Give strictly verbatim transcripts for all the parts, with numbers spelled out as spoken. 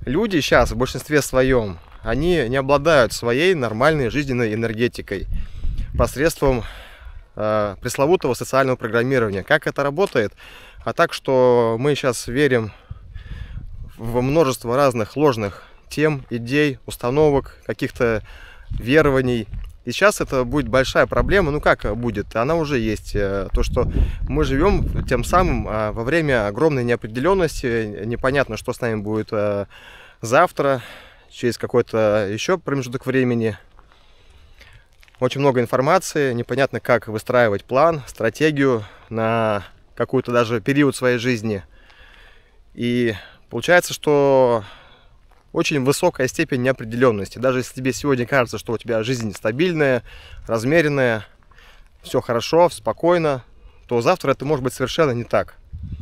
люди сейчас в большинстве своем, они не обладают своей нормальной жизненной энергетикой посредством э, пресловутого социального программирования. Как это работает? А так, что мы сейчас верим в множество разных ложных тем, идей, установок, каких-то верований. И сейчас это будет большая проблема. Ну как будет? Она уже есть. То, что мы живем тем самым во время огромной неопределенности. Непонятно, что с нами будет завтра, через какой-то еще промежуток времени. Очень много информации. Непонятно, как выстраивать план, стратегию на какой-то даже период своей жизни. И получается, что очень высокая степень неопределенности. Даже если тебе сегодня кажется, что у тебя жизнь стабильная, размеренная, все хорошо, спокойно, то завтра это может быть совершенно не так.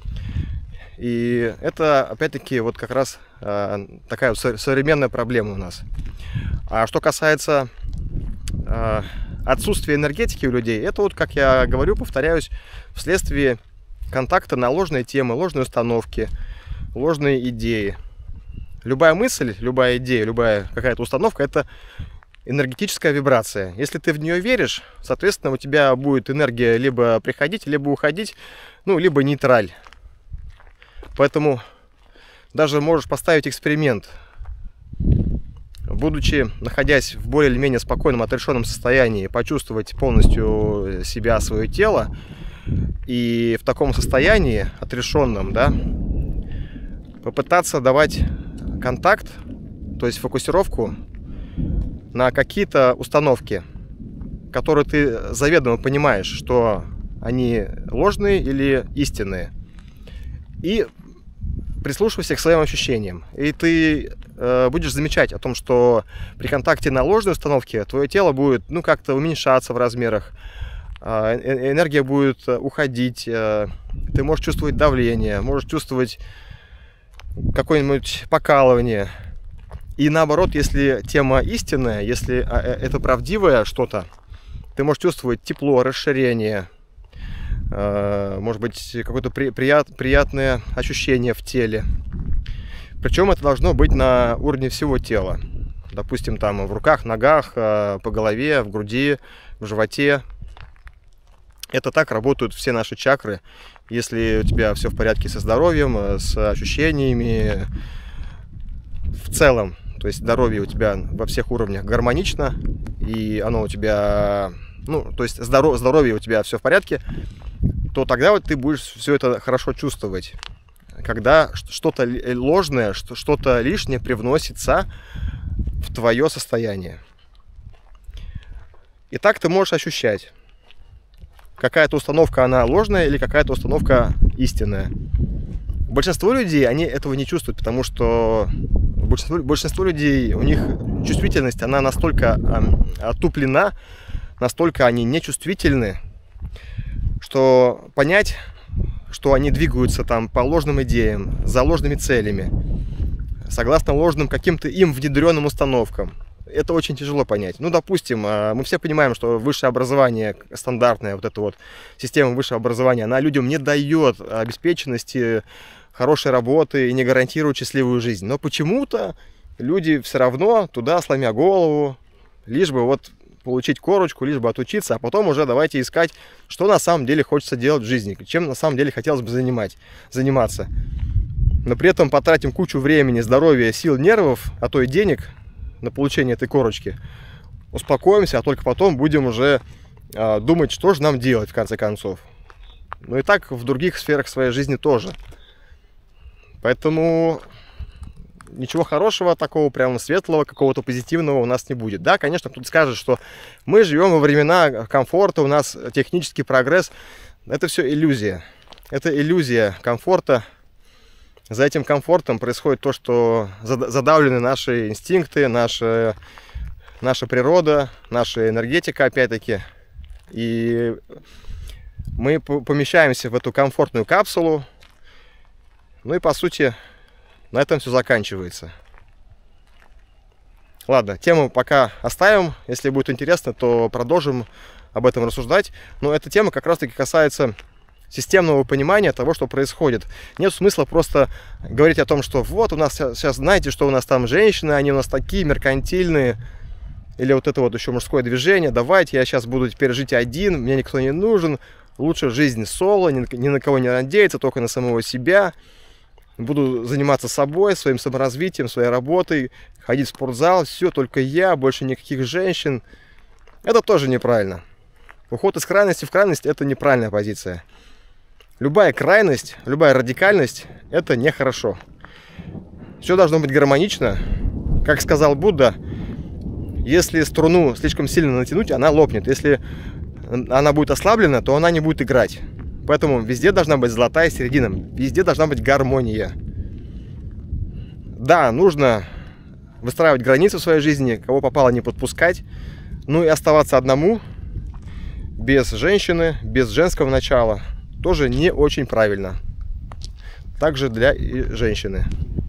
И это, опять-таки, вот как раз э, такая вот современная проблема у нас. А что касается э, отсутствия энергетики у людей, это вот, как я говорю, повторяюсь, вследствие контакта на ложные темы, ложные установки, ложные идеи. Любая мысль, любая идея, любая какая-то установка – это энергетическая вибрация. Если ты в нее веришь, соответственно, у тебя будет энергия либо приходить, либо уходить, ну, либо нейтраль. Поэтому даже можешь поставить эксперимент. Будучи, находясь в более или менее спокойном, отрешенном состоянии, почувствовать полностью себя, свое тело, и в таком состоянии, отрешенном, да, попытаться давать контакт, то есть фокусировку на какие-то установки, которые ты заведомо понимаешь, что они ложные или истинные. И прислушивайся к своим ощущениям. И ты э, будешь замечать о том, что при контакте на ложной установке твое тело будет, ну, как-то уменьшаться в размерах, э, энергия будет уходить, э, ты можешь чувствовать давление, можешь чувствовать какое-нибудь покалывание. И наоборот, если тема истинная, если это правдивое что-то, ты можешь чувствовать тепло, расширение, может быть, какое-то прият, приятное ощущение в теле. Причем это должно быть на уровне всего тела. Допустим, там в руках, ногах, по голове, в груди, в животе. Это так работают все наши чакры. Если у тебя все в порядке со здоровьем, с ощущениями, в целом, то есть здоровье у тебя во всех уровнях гармонично, и оно у тебя, ну, то есть здоров, здоровье у тебя все в порядке, то тогда вот ты будешь все это хорошо чувствовать. Когда что-то ложное, что-то лишнее привносится в твое состояние. И так ты можешь ощущать. Какая-то установка, она ложная или какая-то установка истинная. Большинство людей, они этого не чувствуют, потому что большинство, большинство людей, у них чувствительность, она настолько э, отуплена, настолько они нечувствительны, что понять, что они двигаются там по ложным идеям, за ложными целями, согласно ложным каким-то им внедренным установкам, это очень тяжело понять. Ну, допустим, мы все понимаем, что высшее образование, стандартная вот эта вот система высшего образования, она людям не дает обеспеченности, хорошей работы и не гарантирует счастливую жизнь. Но почему-то люди все равно туда, сломя голову, лишь бы вот получить корочку, лишь бы отучиться, а потом уже давайте искать, что на самом деле хочется делать в жизни, чем на самом деле хотелось бы занимать, заниматься. Но при этом потратим кучу времени, здоровья, сил, нервов, а то и денег на получение этой корочки, успокоимся, а только потом будем уже э, думать, что же нам делать в конце концов. Ну и так в других сферах своей жизни тоже. Поэтому ничего хорошего, такого прямо светлого, какого-то позитивного у нас не будет. Да, конечно, кто-то скажет, что мы живем во времена комфорта, у нас технический прогресс. Это все иллюзия. Это иллюзия комфорта. За этим комфортом происходит то, что задавлены наши инстинкты, наша, наша природа, наша энергетика, опять-таки. И мы помещаемся в эту комфортную капсулу. Ну и, по сути, на этом все заканчивается. Ладно, тему пока оставим. Если будет интересно, то продолжим об этом рассуждать. Но эта тема как раз-таки касается системного понимания того, что происходит. Нет смысла просто говорить о том, что вот у нас сейчас, знаете, что у нас там женщины, они у нас такие меркантильные, или вот это вот еще мужское движение, давайте я сейчас буду теперь жить один, мне никто не нужен, лучше жизнь соло, ни, ни на кого не надеяться, только на самого себя, буду заниматься собой, своим саморазвитием, своей работой, ходить в спортзал, все, только я, больше никаких женщин. Это тоже неправильно. Уход из крайности в крайность – это неправильная позиция. Любая крайность, любая радикальность – это нехорошо. Все должно быть гармонично. Как сказал Будда, если струну слишком сильно натянуть, она лопнет. Если она будет ослаблена, то она не будет играть. Поэтому везде должна быть золотая середина, везде должна быть гармония. Да, нужно выстраивать границы в своей жизни, кого попало не подпускать, ну и оставаться одному, без женщины, без женского начала, тоже не очень правильно. Также для женщины.